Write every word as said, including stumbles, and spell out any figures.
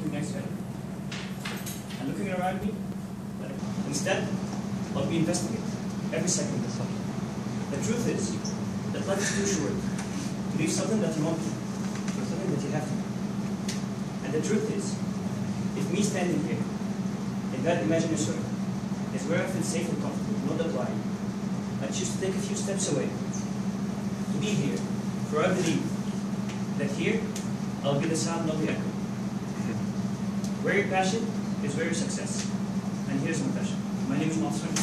looking next to anything. And looking around me, instead, I'll be investigating every second. The truth is that life is too short to leave something that you want to, for something that you have to. And the truth is, if me standing here in that imaginary circle is where I feel safe and comfortable, not that line, I choose to take a few steps away to be here, for I believe that here I'll be the sound, not the echo. Where your passion is where your success. And here's my passion. My name is moatassim.